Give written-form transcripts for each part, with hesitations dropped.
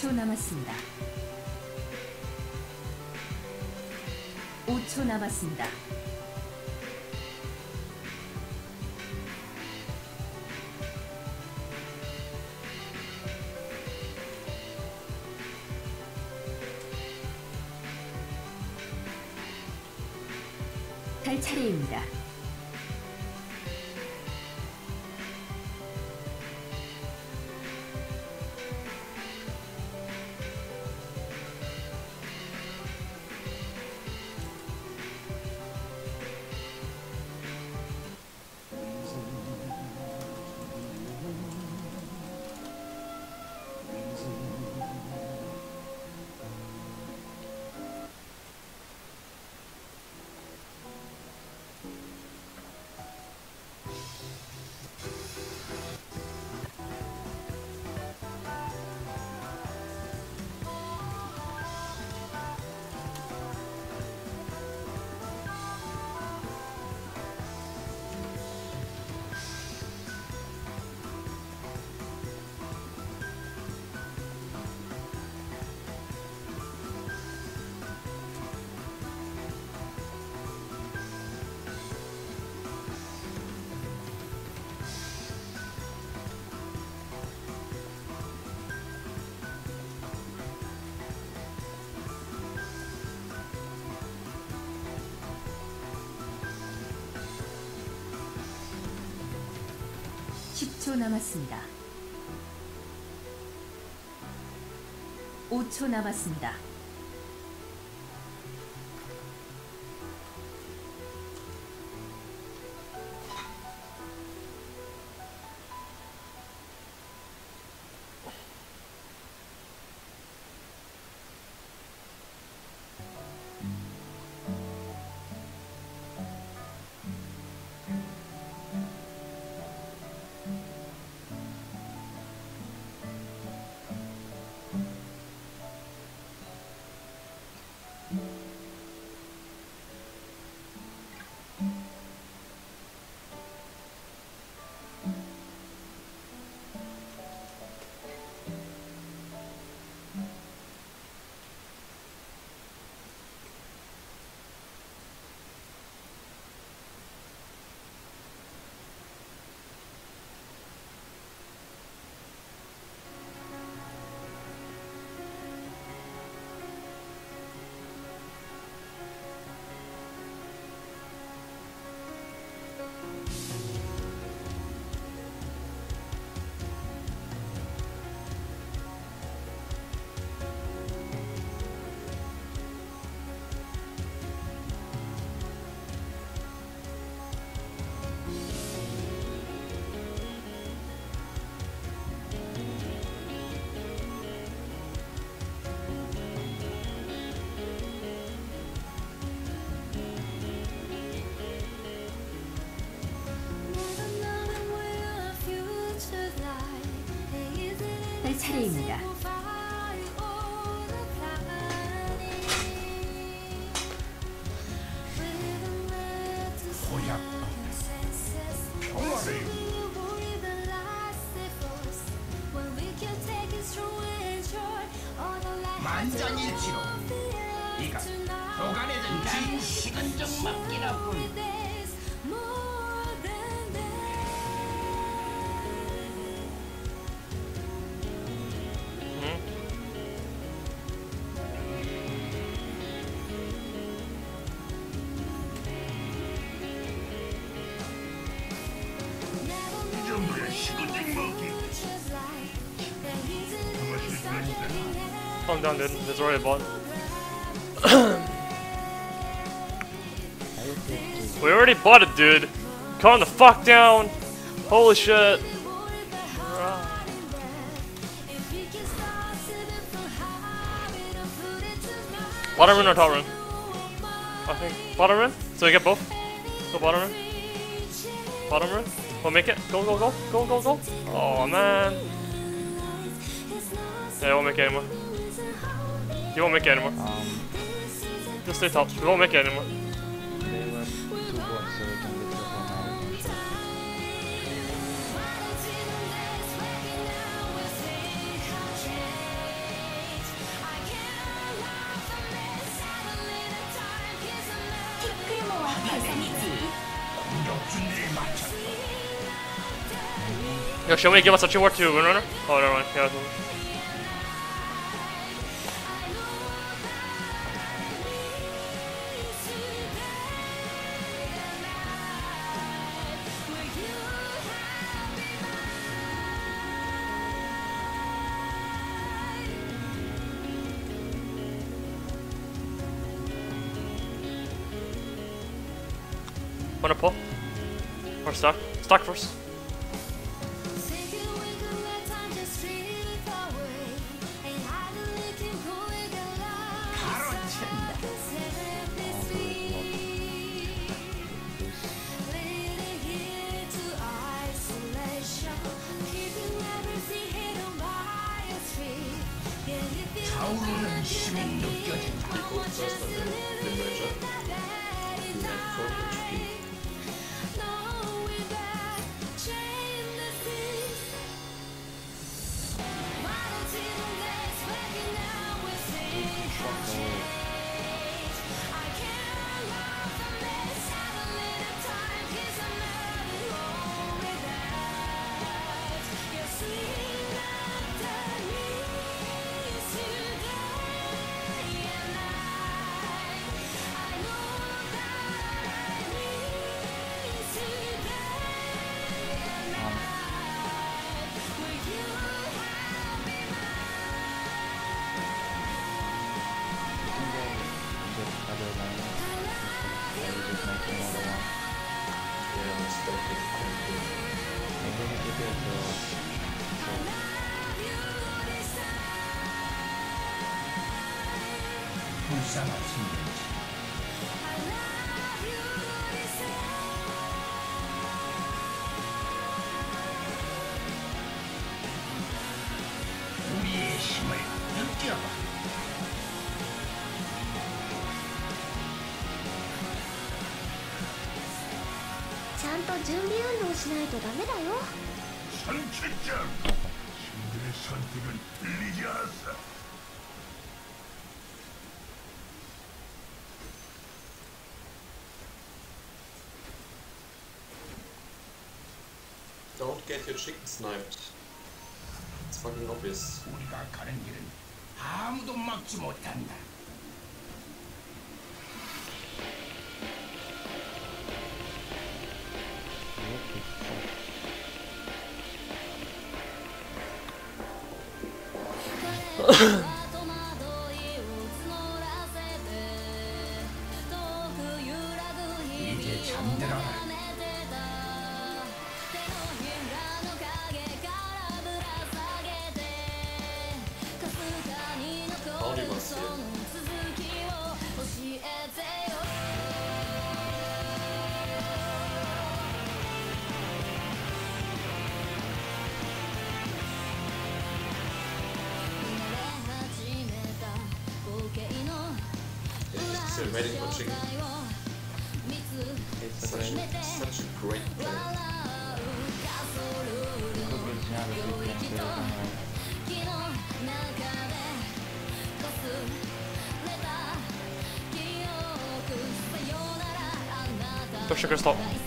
10초 남았습니다. 5초 남았습니다. 갈 차례입니다. 초 남았습니다. 5초 남았습니다. 할 차례입니다. 만장일치로 이가 도가내든 진시간적 맡기라군. 이 정도야 시간적 먹기. Calm down, dude. There's already a bot. We already bought it, dude. Calm the fuck down. Holy shit. Bottom run or top run? I think bottom run. So we get both. Go bottom run. Bottom run. We'll make it. Go, go, go. Go, go, go. Oh, man. Yeah, I won't make it anymore. You won't make it anymore. Just stay top. We won't make it anymore. They went 2 bots so we can get the one out. 세상이지. 공격 준비를 마쳤다. Yo, should we give us a 2 or 2 Windrunner? Oh, never mind. Yeah, wanna pull? Or stack? Stack first. 가로챈다. 타오르는 힘이 느껴진다. 불쌍한 친구지. 우리의 힘을 느껴봐. ちゃんと準備運動しないとダメだよ。 선출장. 친구의 선택은 들리지 않았어. Don't get your chicken sniped. It's fucking obvious. 우리가 가는 길은 아무도 막지 못한다. 이제 잠들어라. Howdy, Marcel. He's still waiting for chicken. Such a great play. Push the crystal. Waiting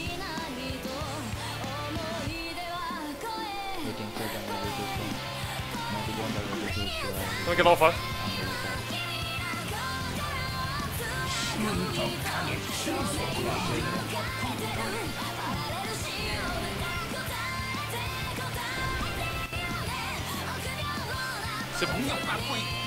for them to do so. Not the one that will do so. Let me get all 5. 힘은 더 강해. 공격받고 있다.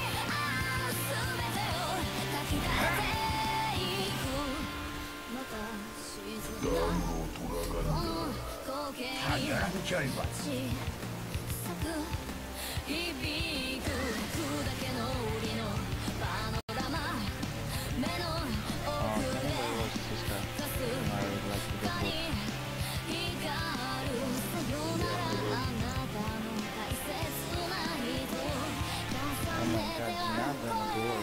너로 돌아간다. 당연한 결과. Anyway, was this guy? I would like to get both. Oh my god, nada no gol.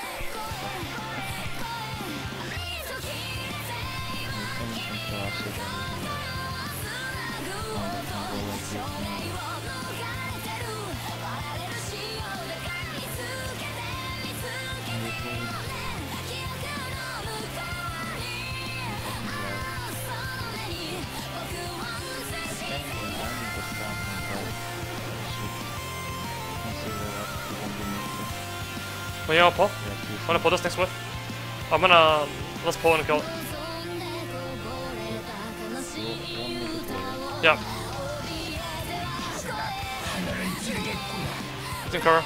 Estamos contra a Sevilla. Nada com gol aqui. When you pull, Yeah, please. I'm gonna pull this next wave. I'm gonna let's pull and kill it. You won't make it later. Yeah. It's in cover.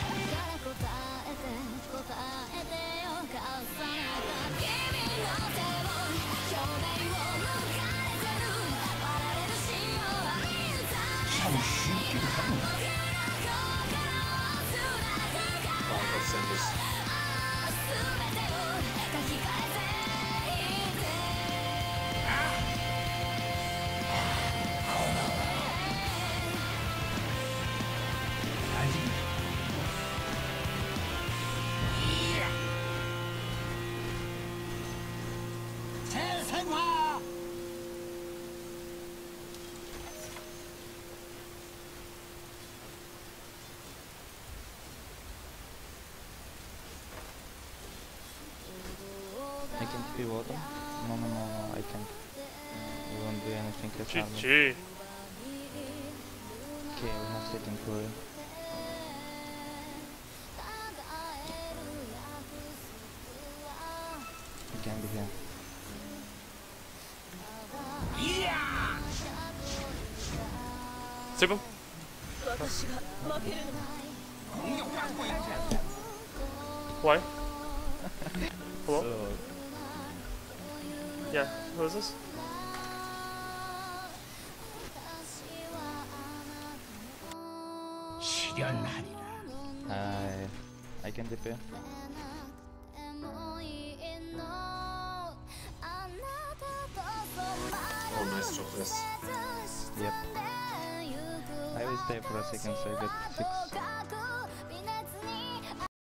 참 쉽기도 하구나. Let's send this. 아직 재생화. I can TP water. No, I can't. We won't do anything as army. GG. Okay, we have Satan Fury. He can be here. Sweep him. 공격받고 있다. Why? Hello? So, Yeah. Who is this? 실현하리라. I can TP. Oh, nice job, this. Yep. I will stay for a second so I get 6.